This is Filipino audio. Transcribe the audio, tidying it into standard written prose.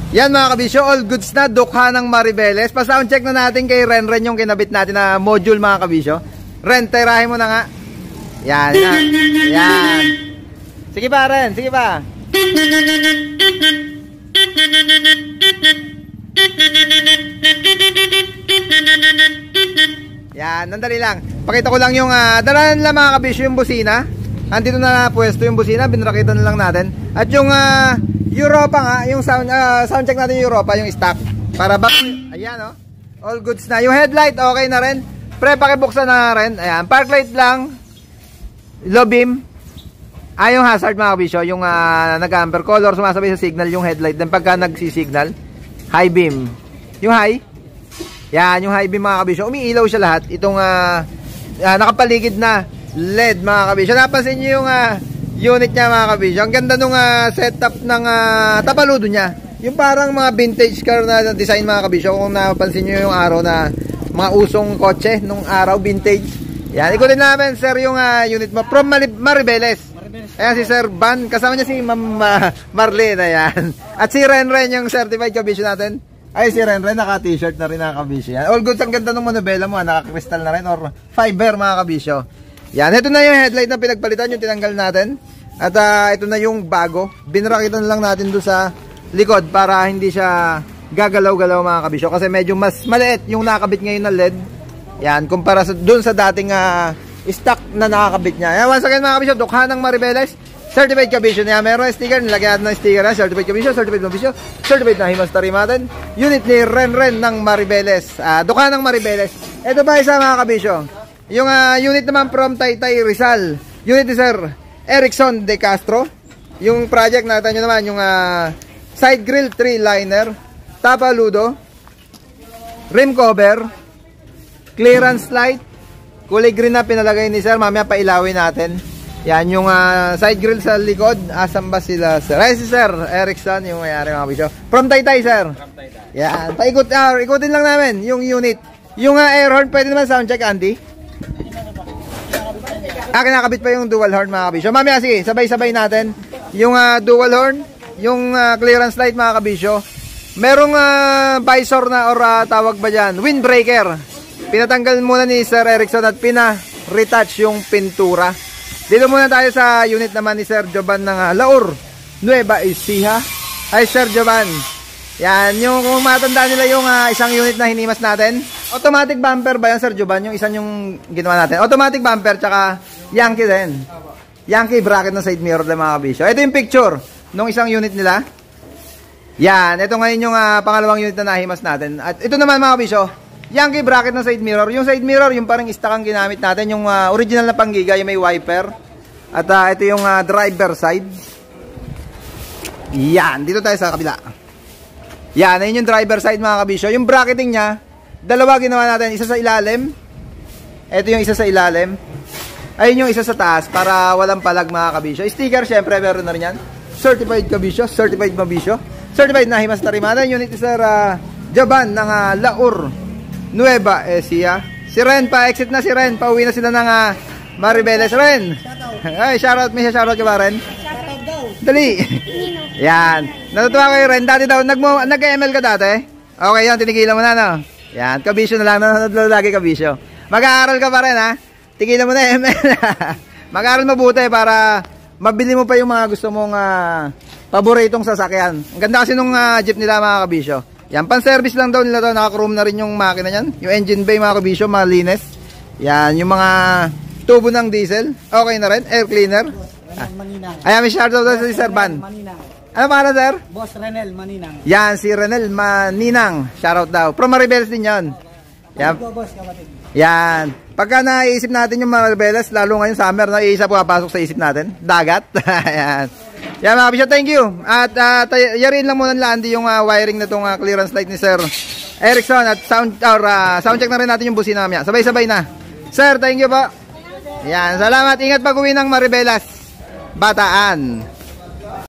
Yan mga kabisyo, all goods na, Dukha ng Maribeles. Pa-sound check na natin kay Renren yung kinabit natin na module mga kabisyo. Ren, tirahin mo na nga. Yan, yan. Yan. Sige pa Ren, sige pa. Yan, nandali lang. Pakita ko lang yung dalahan lang mga kabisyo yung busina. Andito na pwesto yung busina, binrakitan na lang natin. At yung Europa nga, yung sound check natin yung Europa, yung stock. Para ba, ayan oh. All goods na. Yung headlight okay na rin. Pre, pakibuksan na rin. Ayan, park light lang. Low beam. Yung hazard mga kabisyo, yung nag-amper color, sumasabay sa signal yung headlight. Then pagka nagsisignal, high beam. Yung high. Yan, yung high beam mga kabisyo. Umiilaw siya lahat. Itong nakapaligid na LED mga kabisyo. Napansin nyo yung unit niya mga kabisyo. Ang ganda nung setup ng tapaludo niya. Yung parang mga vintage car na design mga kabisyo. Kung napansin nyo yung araw na mga usong kotse nung araw vintage. Yan, ikutin namin sir yung unit mo from Maribeles. Ayan si Sir Van. Kasama niya si Ma'am Marlene. Ayan. At si Renren yung certified kabisyo natin. Ay si Renren naka t-shirt na rin mga kabisyo. Yan. All goods, ang ganda ng manubela mo. Naka-crystal na rin or fiber mga kabisyo. Yan, ito na yung headlight na pinagpalitan, yung tinanggal natin. At ito na yung bago. Binrakitan lang natin doon sa likod para hindi siya gagalaw-galaw mga kabisyo. Kasi medyo mas maliit yung nakakabit ngayon na LED. Yan, kumpara sa, doon sa dating stock na nakakabit niya. Yan, once again mga kabisyo, Dukha ng Maribeles. Certified kabisyo niya. Meron sticker, nilagyan natin ng sticker na. Certified kabisyo, certified kabisyo, certified na Himas Tarimaten. Unit ni Renren ng Maribeles. Dukha ng Maribeles. Ito ba isa mga kabisyo? Yung unit naman from Taytay Rizal. Unit ni Sir Erickson De Castro. Yung project natin nyo naman, yung side grill 3-liner, tapaludo, rim cover, clearance light, kulay green na pinalagay ni Sir. Mamaya pailawin natin. Yan yung side grill sa likod. Asan ba sila Sir? Ay si Sir Erickson, yung mayari mga kabisyo. From Taytay Sir. From Taytay. Yan, ikutin lang namin yung unit. Yung air horn, pwede naman sound check Andy? Kinakabit pa yung dual horn mga kabisyo. Mamaya sige, sabay-sabay natin. Yung dual horn, yung clearance light mga kabisyo. Merong visor na or tawag ba dyan? Windbreaker. Pinatanggal muna ni Sir Erickson at pina-retouch yung pintura. Dito muna tayo sa unit naman ni Sir Jovan ng Laur, Nueva Ecija. Ay Sir Jovan. Yan, yung kung matandaan nila yung isang unit na hinimas natin. Automatic bumper ba yan Sir Jovan? Yung isang yung ginawa natin. Automatic bumper tsaka Yankee din. Yankee bracket ng side mirror din mga kabisyo. Ito yung picture nung isang unit nila. Yan, ito ngayon yung pangalawang unit na nahimas natin. At ito naman mga kabisyo, Yankee bracket ng side mirror. Yung side mirror, yung parang stock ang ginamit natin. Yung original na panggiga, yung may wiper. At ito yung driver side. Yan, dito tayo sa kabila. Yan, ayun yung driver side mga kabisyo. Yung bracketing niya, dalawa ginawa natin. Isa sa ilalim. Ito yung isa sa ilalim. Ayun yung isa sa taas para walang palag mga kabisyo. Sticker syempre meron na rin yan. Certified kabisyo, certified mabisyo, certified na Himas Tarimaten. Unit ni Sir Jovan ng Laur, Nueva Ecija. Si Ren pa, exit na si Ren. Pauwi na sila ng Maribeles. Ren! Ay, shoutout. May shoutout ka ba Ren? Shoutout daw. Dali. Yan. Natutuwa kayo Ren. Dati daw, nag-ML ka dati? Okay yan, tinigilan mo na no? Yan, kabisyo na lang. Nanonood lagi kabisyo. Mag-aaral ka pa rin ha? Tigilan mo na ML. Mag-aaral mabuti para mabili mo pa yung mga gusto mong paboritong sasakyan. Ang ganda kasi nung jeep nila mga kabisyo. Yan, pan-service lang daw nila to. Naka-chrome na rin yung makina niyan. Yung engine bay mga kabisyo, malinis. Yan, yung mga tubo ng diesel. Okay na rin. Air cleaner. Ayan, may shoutout daw si Sir Van. Ano pangalan sir? Boss Renel Maninang. Yan, si Renel Maninang. Shoutout daw. From Maribeles din yan. Yan. Yan. Pagka naisip natin yung Maribeles, lalo ngayon summer, isa papasok sa isip natin. Dagat. Ayan. Yan mga kabisyo, thank you. At yarin lang muna nila Andy yung wiring na itong clearance light ni Sir Erickson. At sound check na rin natin yung busina mamaya. Sabay-sabay na. Sir, thank you po. Yan, salamat. Ingat pag uwi ng Maribeles. Bataan.